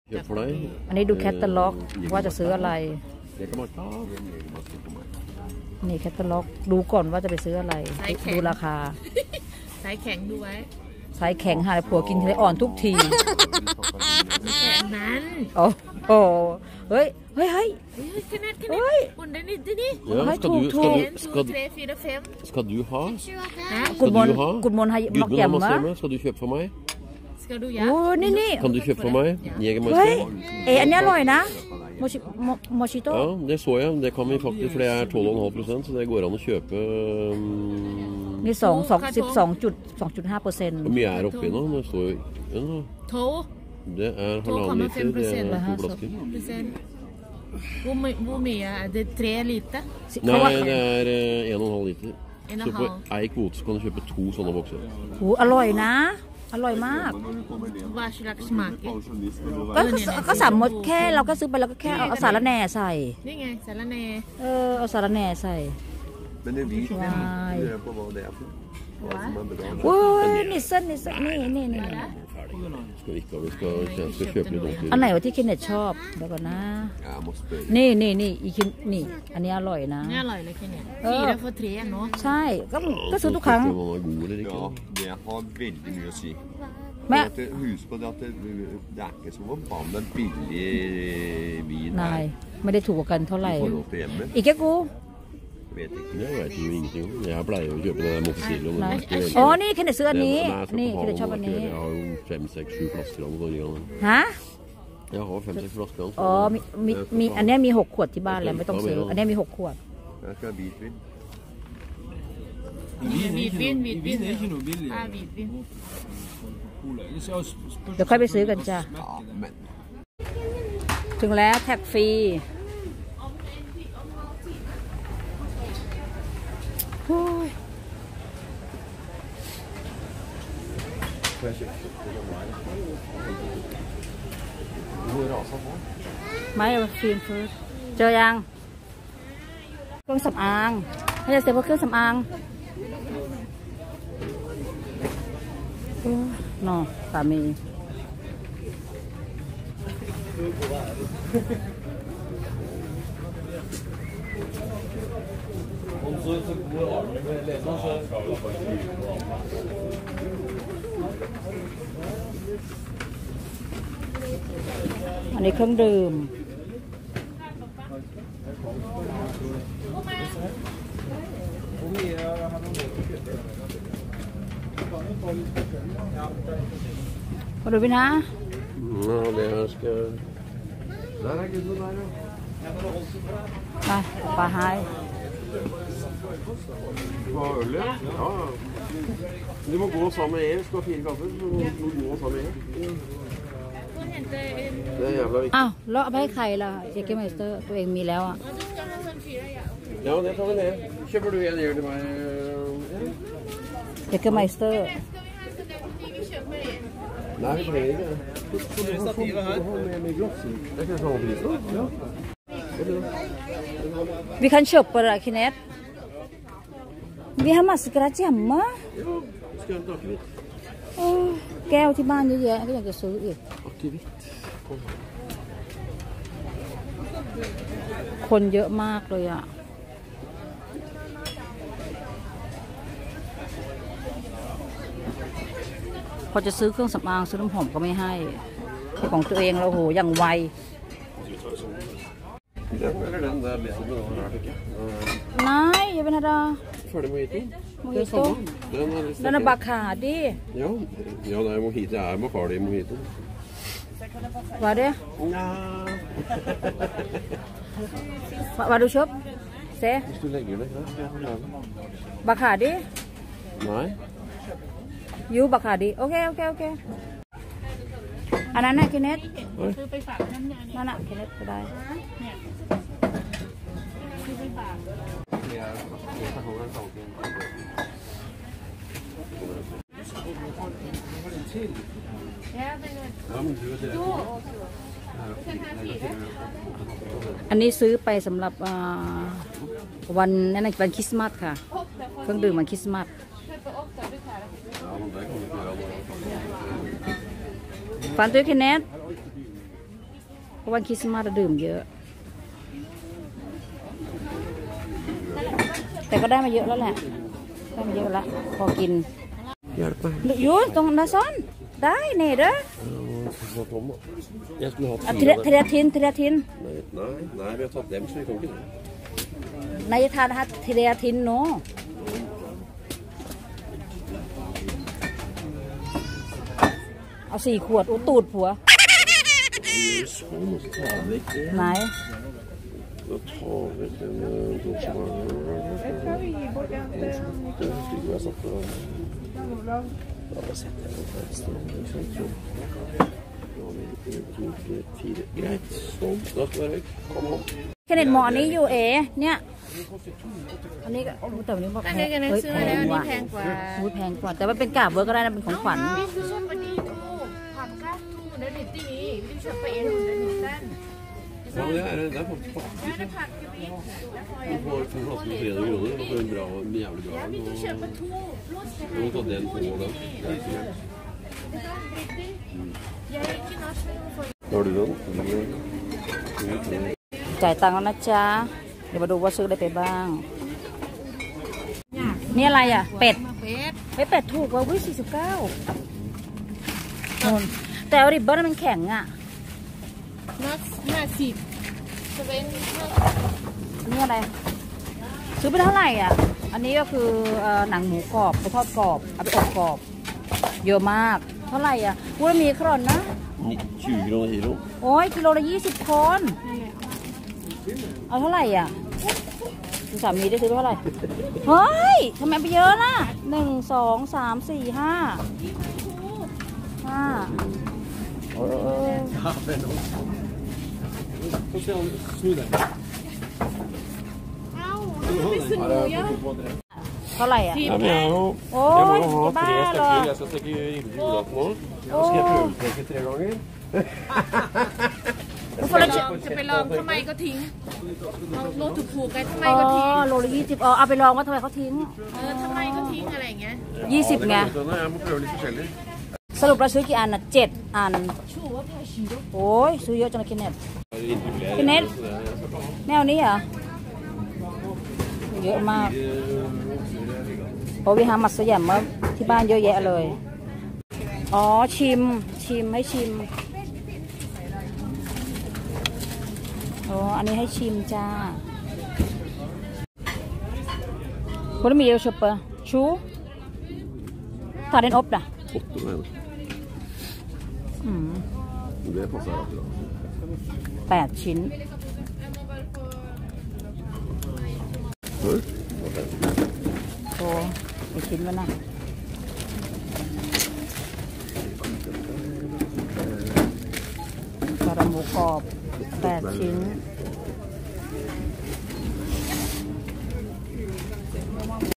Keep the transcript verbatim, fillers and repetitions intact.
อันนี้ดูแคตตาล็อกว่าจะซื้ออะไรนี่แคตตาล็อกดูก่อนว่าจะไปซื้ออะไรดูราคาสายแข็งดูไว้สายแข็งหาผัวกินทะเลอ่อนทุกทีแข็งนั้นโอ้โหเฮ้ยเฮ้ยเฮ้ยขนาดขนาดบนได้นี่ที่นี่ให้ถูกถูก Skal du ha? กุดมนกุดมนให้มักแจ่มมะ Skal du kjøpe for meg? โอ้นี่นี่ Kan du kjøpe for meg? เฮ้ยเออันนี้อร่อยนะโมชิโมชิโต้ Ja, det så jeg. Det kan vi faktisk, for det er tolv komma fem prosent, så det går an å kjøpe. นี่สองสองสิบสองจุดสองจุดห้าเปอร์เซ็นต์ Hvor mye er oppi nå? Det står jo ja, Det er halvannen liter. Det er to flasker. Hvor mye er det? Tre liter? Nei, det er en og en halv liter. Så på ei kvote så kan du kjøpe to sånne bokser. โอ้อร่อยนะอร่อยมากก็ก็สามมดแค่เราก็ซื้อไปแล้วก็แค่เอาสาระแหน่ใส่นี่ไงสาระแหน่เออเอาสาระแหน่ใส่โอ้ยนี่เส้นนี่เส้นนี่นี่นี่อันไหนวะที่คินเน็ตชอบเดี๋ยวก่อนนะนี่นี่นี่อีคินนี่อันนี้อร่อยนะนี่อร่อยเลยคินเน็ตสี่แล้วก็เทรนเนาะใช่ก็ก็ซื้อทุกครั้งแม่husk på det at det det er ikke så forbannet billig vin her. Nei, men det tokกันเท่าไหร่อีกแค่กู vet ikke jeg vet jo ingenting jeg pleier å kjøpe det der mokkasiloen อ๋อนี่คินเน็ตซื้ออันนี้นี่คินเน็ตชอบอันนี้ jeg har jo fem seks sju flasker av det ฮะ jeg har fem seks flasker อ๋อมีมีมีอันนี้มีหกขวดที่บ้านแล้วไม่ต้องซื้ออันนี้มีหกขวด jeg skal hvitvin hvitvin hvitvin er ikke noe billig ja hvitvin เดี๋ยวค่อยไปซื้อกันจ้ะถึงแล้วแท็กฟรีไม่เอาฟิล์มฟื้นเจอยังเครื่องสำอางให้จะเสียเพราะเครื่องสำอางนอสามีอันนี้เครื่องดื่มมาดูพี่นะไปปลาไฮ Du må gå sammen med en, skal ha fire kaffer, så må du gå sammen med en. Det er jævla viktig. อ้าวแล้วเอาไปให้ใครล่ะเจเกมสเตอร์ตัวเองมีแล้วอ่ะ Ja, det tar vi ned. Kjøper du en gjør til meg? เจเกมสเตอร์ Nei, vi trenger ikke det. Skal du ha med med glass i? Det er ikke sånn pris da? Ja. Vi kan kjøpe det, Kenneth. Vi har masse gratis hjemme. Ja, skal jeg ta akevitt? แก้วที่บ้านเยอะแยะก็อยากจะซื้ออีก Akevitt. คนเยอะมากเลยอ่ะพอจะซื้อเครื่องสำอางซื้อน้ำหอมก็ไม่ให้ของตัวเองเราโหอย่างไว Nei, jeg vil ha det. Ferdig mojito? Mojito? Den er Bacardi. Ja, ja det er mojito. Det er Bacardi mojito. Hva er det? Ja. Hva har du kjøpt? Se. Hvis du legger det her, skal jeg få lage. Bacardi? Nei. Jo, Bacardi. Ok, ok, ok. อันนั้นน่ะ Kenneth ซื้อไปฝากน้ำยานั่นน่ะ Kenneth ก็ได้ซื้อไปฝากอันนี้ซื้อไปสำหรับวันนั่นนะวันคริสต์มาสค่ะเครื่องดื่มวันคริสต์มาสฟันตัว Kenneth ราะวันคริสต์มาสเราดื่มเยอะ แต่ก็ได้มาเยอะแล้วแหละได้มาเยอะแล้วพอกิน Hjälp mig. อยู่ตรงนั้นซ้อนได้เน่เด้อ Få Tom. Jag skulle ha อ่ะ tre. ทีละทีละทินทีละทิน Nej, nej, nej, vi har tagit dem så vi kommer inte. นายทานฮัททีละทินเนาะเอาสี่ขวดอุตูดผัว Vi gör så, måste ta väck det. ไหน Då tar vi den. Då ska man... Jag satt på den. Jag har sett det. Greit, sånn. Da skal det komme om. แค่เน็ตหมอนี้อยู่เอเนี่ยอันนี้ก็แต่วันนี้บอกแพงเฮ้ยแพงว่ะพูดแพงกว่าแต่ว่าเป็นกาบเวิร์กก็ได้นะเป็นของขวัญ Ja, det er, det er faktisk faktisk. Du får to flasker med tre hundre kroner, og får en bra, en jævlig bra. Og, du må ta den på den. Det er ikke greit. Har du den? จ่ายตังค์แล้วนะจ๊ะเดี๋ยวมาดูว่าซื้ออะไรไปบ้างนี่อะไรอ่ะเป็ดเป็ดเป็ดถูกกว่าวิสี่สิบเก้าแต่อริบเบอร์มันแข็งอ่ะนัดห้าสิบจะเป็นนี่อะไรซื้อไปเท่าไหร่อ่ะอันนี้ก็คือหนังหมูกรอบไปทอดกรอบเอาไปอบกรอบเยอะมากเท่าไหร่อ่ะกูมีครอนนะ tjue kroner kilo. โอ้ยกิโลละยี่สิบคนเอาเท่าไหร่อ่ะดูสามีได้ซื้อเท่าไหร่เฮ้ยทำไมไปเยอะล่ะหนึ่งสองสามสี่ห้าห้าเออ Få se om snu den. เท่าไหร่อ่ะ Ja, men jeg har jo, Åh, jeg må jo ha det tre bare stykker. la- Jeg skal steke ribbe til julaften nå. Så skal jeg prøvesteke tre ganger. จะไปลองจะไปลองทำไมก็ทิ้งเอาโลถูกๆกันทำไมอ๋อก็ทิ้งโลละยี่สิบอ๋อเอาไปลองว่าทำไมเขาทิ้งเออทำไมก็ทิ้งอะไรอย่างเงี้ยยี่สิบไง Ja, det kan godt hende. Jeg må prøve litt forskjellig. สรุปเราซื้อกี่อันอ่ะเจ็ดอันโอ้ยซื้อเยอะจังเลยคินเน็ต คินเน็ตแนวนี้เหรอเยอะมากเพราะวิหารมัสยิดมาที่บ้านเยอะแยะเลยอ๋อชิมชิมให้ชิมอ๋ออันนี้ให้ชิมจ้าคนมีเอลชอปเปอร์ชูทาเดนอบนะ Åtte mener jeg. อืม Det passer akkurat. แปดชิ้น Oi. โอ้กี่ชิ้นวะนะกระหมูกรอบแปดชิ้น